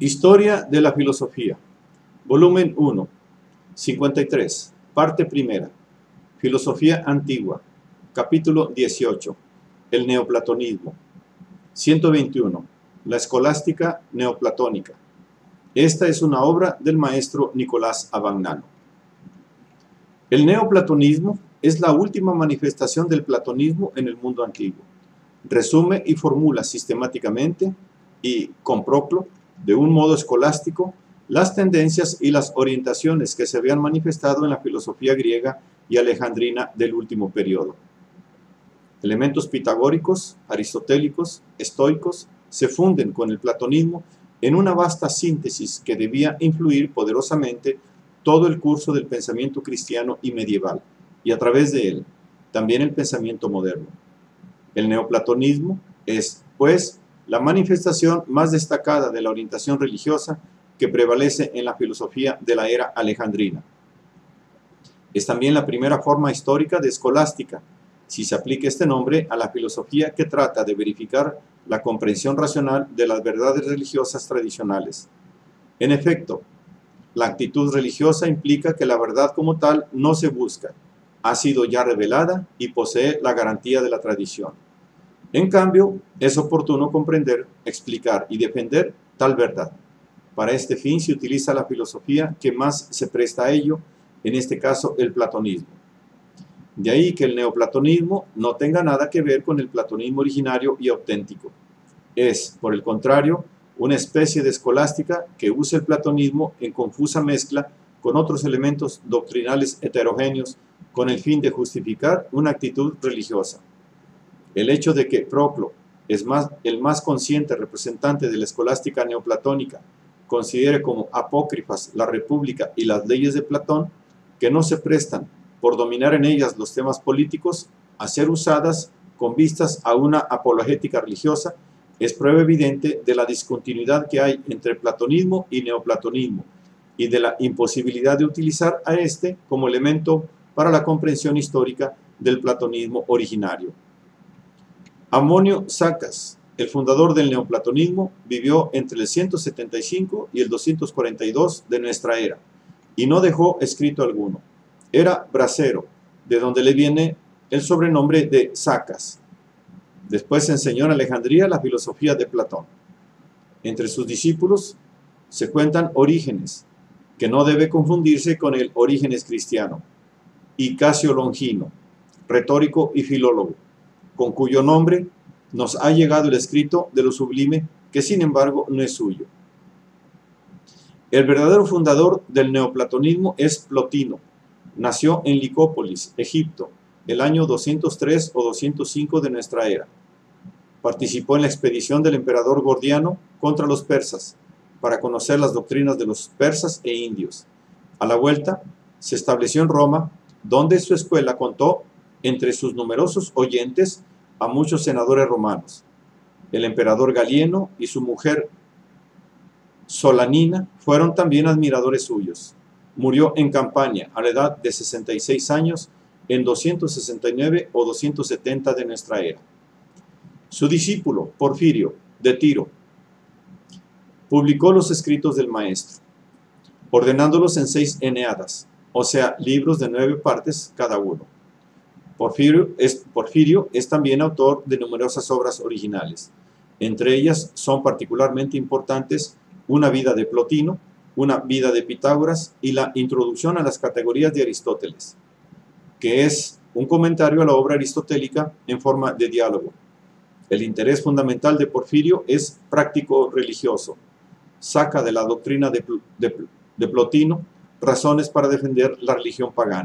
Historia de la filosofía, volumen 1, 53, parte primera, Filosofía antigua, capítulo 18, el neoplatonismo, 121, la escolástica neoplatónica. Esta es una obra del maestro Nicolás Abagnano. El neoplatonismo es la última manifestación del platonismo en el mundo antiguo. Resume y formula sistemáticamente y con Proclo, de un modo escolástico, las tendencias y las orientaciones que se habían manifestado en la filosofía griega y alejandrina del último periodo. Elementos pitagóricos, aristotélicos, estoicos, se funden con el platonismo en una vasta síntesis que debía influir poderosamente todo el curso del pensamiento cristiano y medieval, y a través de él, también el pensamiento moderno. El neoplatonismo es, pues, la manifestación más destacada de la orientación religiosa que prevalece en la filosofía de la era alejandrina. Es también la primera forma histórica de escolástica, si se aplica este nombre a la filosofía que trata de verificar la comprensión racional de las verdades religiosas tradicionales. En efecto, la actitud religiosa implica que la verdad como tal no se busca, ha sido ya revelada y posee la garantía de la tradición. En cambio, es oportuno comprender, explicar y defender tal verdad. Para este fin se utiliza la filosofía que más se presta a ello, en este caso el platonismo. De ahí que el neoplatonismo no tenga nada que ver con el platonismo originario y auténtico. Es, por el contrario, una especie de escolástica que usa el platonismo en confusa mezcla con otros elementos doctrinales heterogéneos con el fin de justificar una actitud religiosa. El hecho de que Proclo es el más consciente representante de la escolástica neoplatónica considere como apócrifas la República y las leyes de Platón, que no se prestan, por dominar en ellas los temas políticos, a ser usadas con vistas a una apologética religiosa, es prueba evidente de la discontinuidad que hay entre platonismo y neoplatonismo, y de la imposibilidad de utilizar a este como elemento para la comprensión histórica del platonismo originario. Amonio Sacas, el fundador del neoplatonismo, vivió entre el 175 y el 242 de nuestra era, y no dejó escrito alguno. Era bracero, de donde le viene el sobrenombre de Sacas. Después enseñó en Alejandría la filosofía de Platón. Entre sus discípulos se cuentan Orígenes, que no debe confundirse con el Orígenes cristiano, y Casio Longino, retórico y filólogo, con cuyo nombre nos ha llegado el escrito de lo sublime, que sin embargo no es suyo. El verdadero fundador del neoplatonismo es Plotino. Nació en Licópolis, Egipto, el año 203 o 205 de nuestra era. Participó en la expedición del emperador Gordiano contra los persas, para conocer las doctrinas de los persas e indios. A la vuelta, se estableció en Roma, donde su escuela contó entre sus numerosos oyentes a muchos senadores romanos. El emperador Galieno y su mujer Solanina fueron también admiradores suyos. Murió en Campania a la edad de 66 años en 269 o 270 de nuestra era. Su discípulo, Porfirio, de Tiro, publicó los escritos del maestro, ordenándolos en 6 eneadas, o sea, libros de 9 partes cada uno. Porfirio es también autor de numerosas obras originales. Entre ellas son particularmente importantes una vida de Plotino, una vida de Pitágoras y la introducción a las categorías de Aristóteles, que es un comentario a la obra aristotélica en forma de diálogo. El interés fundamental de Porfirio es práctico religioso. Saca de la doctrina de Plotino razones para defender la religión pagana.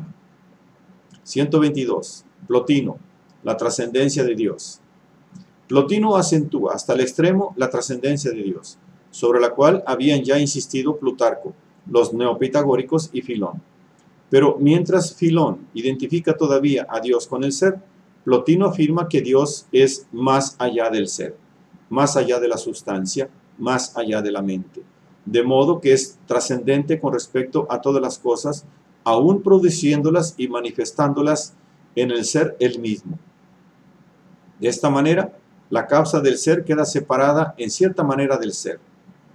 122. Plotino, la trascendencia de Dios. Plotino acentúa hasta el extremo la trascendencia de Dios, sobre la cual habían ya insistido Plutarco, los neopitagóricos y Filón. Pero mientras Filón identifica todavía a Dios con el ser, Plotino afirma que Dios es más allá del ser, más allá de la sustancia, más allá de la mente, de modo que es trascendente con respecto a todas las cosas, aún produciéndolas y manifestándolas en el ser él mismo. De esta manera, la causa del ser queda separada en cierta manera del ser.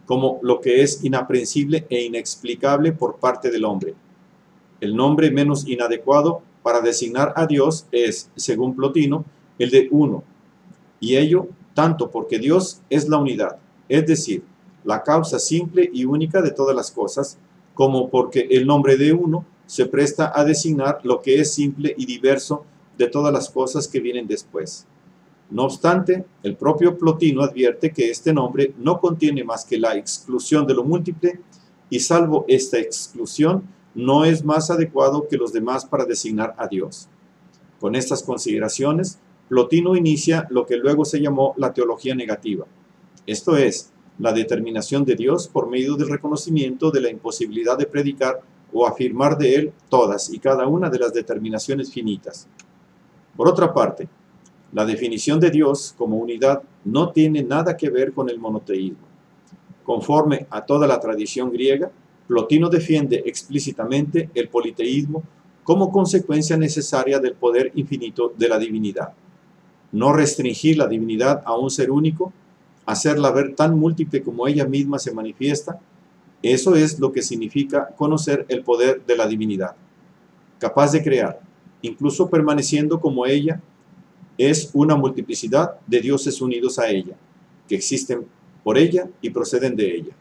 como lo que es inaprehensible e inexplicable por parte del hombre. El nombre menos inadecuado para designar a Dios es, según Plotino, el de uno, y ello tanto porque Dios es la unidad, es decir, la causa simple y única de todas las cosas, como porque el nombre de uno se presta a designar lo que es simple y diverso de todas las cosas que vienen después. No obstante, el propio Plotino advierte que este nombre no contiene más que la exclusión de lo múltiple, y salvo esta exclusión, no es más adecuado que los demás para designar a Dios. Con estas consideraciones, Plotino inicia lo que luego se llamó la teología negativa, esto es, la determinación de Dios por medio del reconocimiento de la imposibilidad de predicar o afirmar de él todas y cada una de las determinaciones finitas. Por otra parte, la definición de Dios como unidad no tiene nada que ver con el monoteísmo. Conforme a toda la tradición griega, Plotino defiende explícitamente el politeísmo como consecuencia necesaria del poder infinito de la divinidad. No restringir la divinidad a un ser único, hacerla ver tan múltiple como ella misma se manifiesta, eso es lo que significa conocer el poder de la divinidad, capaz de crear, incluso permaneciendo como ella, es una multiplicidad de dioses unidos a ella, que existen por ella y proceden de ella.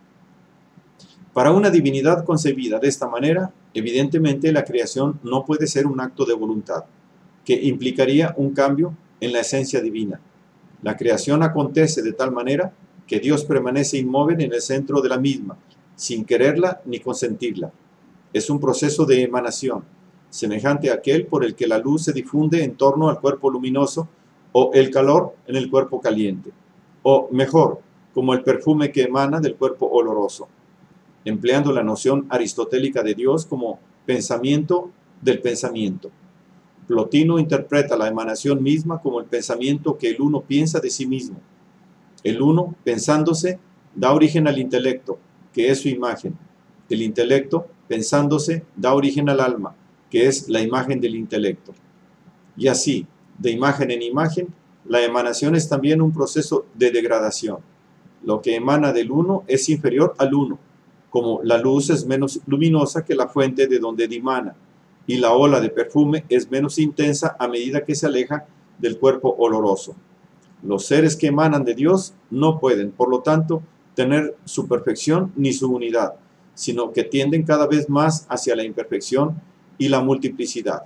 Para una divinidad concebida de esta manera, evidentemente la creación no puede ser un acto de voluntad, que implicaría un cambio en la esencia divina. La creación acontece de tal manera que Dios permanece inmóvil en el centro de la misma, sin quererla ni consentirla. Es un proceso de emanación, semejante a aquel por el que la luz se difunde en torno al cuerpo luminoso o el calor en el cuerpo caliente, o mejor, como el perfume que emana del cuerpo oloroso, empleando la noción aristotélica de Dios como pensamiento del pensamiento. Plotino interpreta la emanación misma como el pensamiento que el uno piensa de sí mismo. El uno, pensándose, da origen al intelecto, que es su imagen. El intelecto, pensándose, da origen al alma, que es la imagen del intelecto. Y así, de imagen en imagen, la emanación es también un proceso de degradación. Lo que emana del uno es inferior al uno, como la luz es menos luminosa que la fuente de donde dimana, y la ola de perfume es menos intensa a medida que se aleja del cuerpo oloroso. Los seres que emanan de Dios no pueden, por lo tanto, tener su perfección ni su unidad, sino que tienden cada vez más hacia la imperfección y la multiplicidad.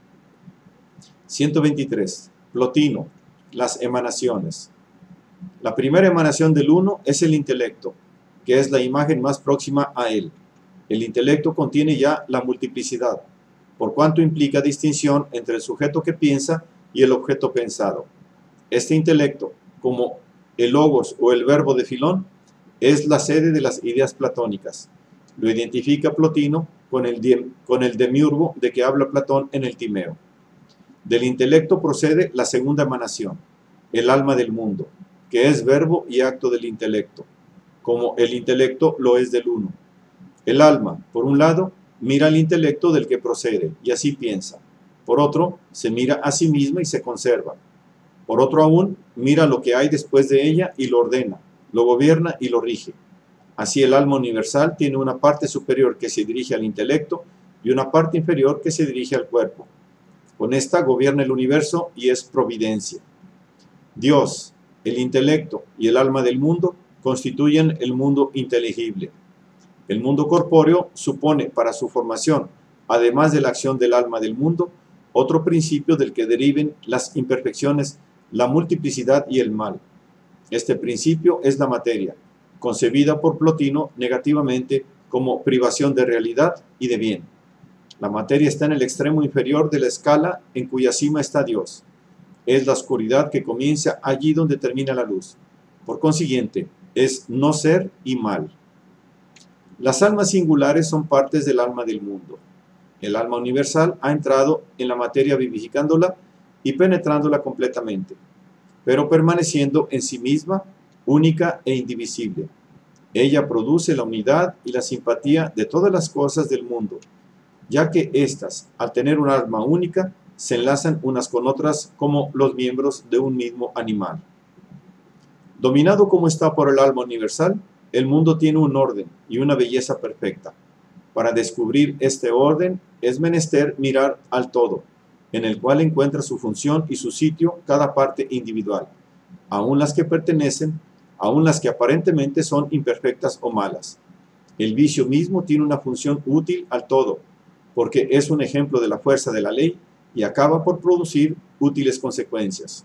123. Plotino, las emanaciones. La primera emanación del uno es el intelecto, que es la imagen más próxima a él. El intelecto contiene ya la multiplicidad, por cuanto implica distinción entre el sujeto que piensa y el objeto pensado. Este intelecto, como el logos o el verbo de Filón, es la sede de las ideas platónicas. Lo identifica Plotino con el demiurgo de que habla Platón en el Timeo. Del intelecto procede la segunda emanación, el alma del mundo, que es verbo y acto del intelecto, como el intelecto lo es del uno. El alma, por un lado, mira al intelecto del que procede, y así piensa. Por otro, se mira a sí misma y se conserva. Por otro aún, mira lo que hay después de ella y lo ordena, lo gobierna y lo rige. Así el alma universal tiene una parte superior que se dirige al intelecto y una parte inferior que se dirige al cuerpo. Con esta gobierna el universo y es providencia. Dios, el intelecto y el alma del mundo constituyen el mundo inteligible. El mundo corpóreo supone para su formación, además de la acción del alma del mundo, otro principio del que deriven las imperfecciones, la multiplicidad y el mal. Este principio es la materia, concebida por Plotino negativamente como privación de realidad y de bien. La materia está en el extremo inferior de la escala en cuya cima está Dios. Es la oscuridad que comienza allí donde termina la luz. Por consiguiente, es no ser y mal. Las almas singulares son partes del alma del mundo. El alma universal ha entrado en la materia vivificándola y penetrándola completamente, pero permaneciendo en sí misma, única e indivisible. Ella produce la unidad y la simpatía de todas las cosas del mundo, ya que éstas, al tener un alma única, se enlazan unas con otras como los miembros de un mismo animal. Dominado como está por el alma universal, el mundo tiene un orden y una belleza perfecta. Para descubrir este orden es menester mirar al todo, en el cual encuentra su función y su sitio cada parte individual, aun las que pertenecen, aun las que aparentemente son imperfectas o malas. El vicio mismo tiene una función útil al todo, porque es un ejemplo de la fuerza de la ley y acaba por producir útiles consecuencias.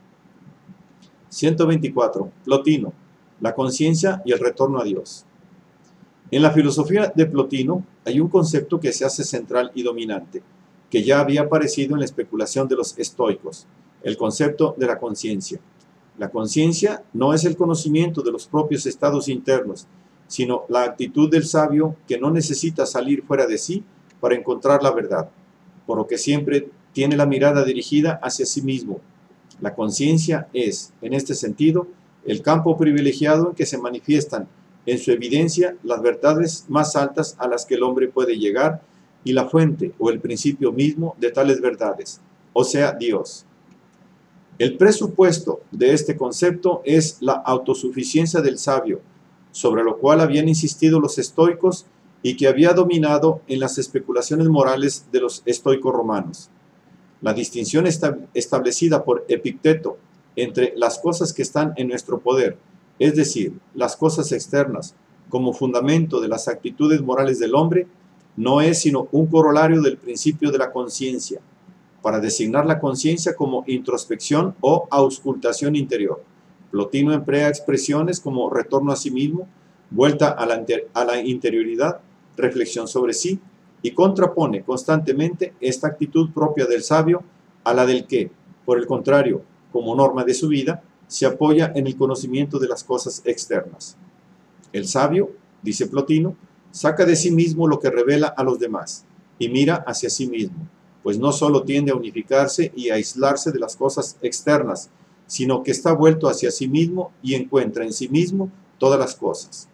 124. Plotino, la conciencia y el retorno a Dios. En la filosofía de Plotino hay un concepto que se hace central y dominante, que ya había aparecido en la especulación de los estoicos, el concepto de la conciencia. La conciencia no es el conocimiento de los propios estados internos, sino la actitud del sabio que no necesita salir fuera de sí para encontrar la verdad, por lo que siempre tiene la mirada dirigida hacia sí mismo. La conciencia es, en este sentido, el campo privilegiado en que se manifiestan en su evidencia las verdades más altas a las que el hombre puede llegar y la fuente o el principio mismo de tales verdades, o sea, Dios. El presupuesto de este concepto es la autosuficiencia del sabio, sobre lo cual habían insistido los estoicos y que había dominado en las especulaciones morales de los estoicos romanos. La distinción establecida por Epicteto entre las cosas que están en nuestro poder, es decir, las cosas externas, como fundamento de las actitudes morales del hombre, no es sino un corolario del principio de la conciencia, para designar la conciencia como introspección o auscultación interior. Plotino emplea expresiones como retorno a sí mismo, vuelta a la interioridad, reflexión sobre sí, y contrapone constantemente esta actitud propia del sabio a la del que, por el contrario, como norma de su vida, se apoya en el conocimiento de las cosas externas. El sabio, dice Plotino, saca de sí mismo lo que revela a los demás y mira hacia sí mismo, pues no solo tiende a unificarse y a aislarse de las cosas externas, sino que está vuelto hacia sí mismo y encuentra en sí mismo todas las cosas.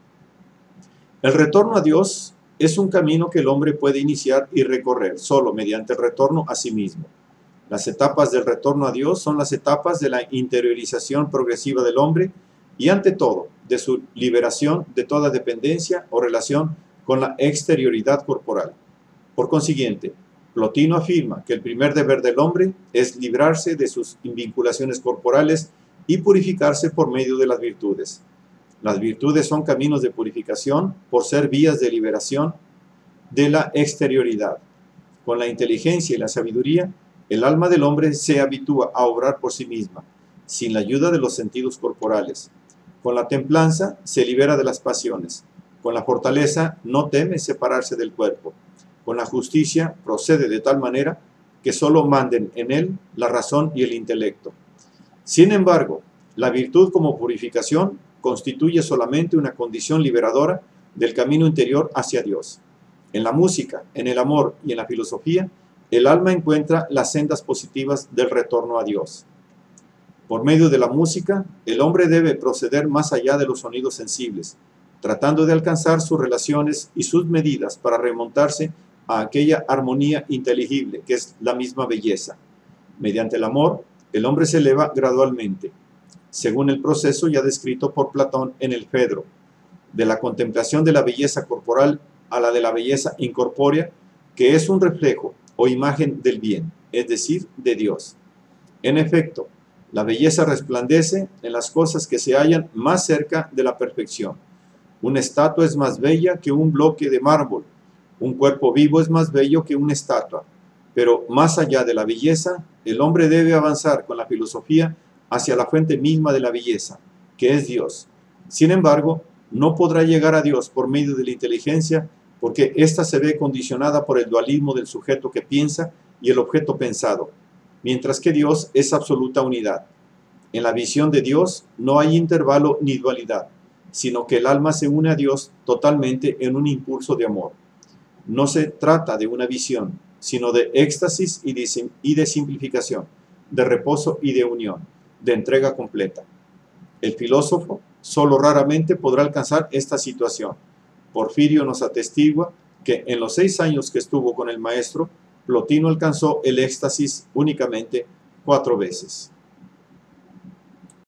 El retorno a Dios es un camino que el hombre puede iniciar y recorrer solo mediante el retorno a sí mismo. Las etapas del retorno a Dios son las etapas de la interiorización progresiva del hombre y, ante todo, de su liberación de toda dependencia o relación con la exterioridad corporal. Por consiguiente, Plotino afirma que el primer deber del hombre es librarse de sus vinculaciones corporales y purificarse por medio de las virtudes. Las virtudes son caminos de purificación por ser vías de liberación de la exterioridad. Con la inteligencia y la sabiduría, el alma del hombre se habitúa a obrar por sí misma, sin la ayuda de los sentidos corporales. Con la templanza se libera de las pasiones. Con la fortaleza no teme separarse del cuerpo. Con la justicia procede de tal manera que solo manden en él la razón y el intelecto. Sin embargo, la virtud como purificación constituye solamente una condición liberadora del camino interior hacia Dios. En la música, en el amor y en la filosofía, el alma encuentra las sendas positivas del retorno a Dios. Por medio de la música, el hombre debe proceder más allá de los sonidos sensibles, tratando de alcanzar sus relaciones y sus medidas para remontarse a aquella armonía inteligible que es la misma belleza. Mediante el amor, el hombre se eleva gradualmente, según el proceso ya descrito por Platón en el Fedro, de la contemplación de la belleza corporal a la de la belleza incorpórea, que es un reflejo o imagen del bien, es decir, de Dios. En efecto, la belleza resplandece en las cosas que se hallan más cerca de la perfección. Una estatua es más bella que un bloque de mármol, un cuerpo vivo es más bello que una estatua, pero más allá de la belleza, el hombre debe avanzar con la filosofía hacia la fuente misma de la belleza, que es Dios. Sin embargo, no podrá llegar a Dios por medio de la inteligencia, porque ésta se ve condicionada por el dualismo del sujeto que piensa y el objeto pensado, mientras que Dios es absoluta unidad. En la visión de Dios no hay intervalo ni dualidad, sino que el alma se une a Dios totalmente en un impulso de amor. No se trata de una visión, sino de éxtasis y de simplificación, de reposo y de unión, de entrega completa. El filósofo solo raramente podrá alcanzar esta situación. Porfirio nos atestigua que en los 6 años que estuvo con el maestro, Plotino alcanzó el éxtasis únicamente 4 veces.